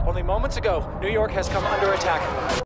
Only moments ago, New York has come under attack.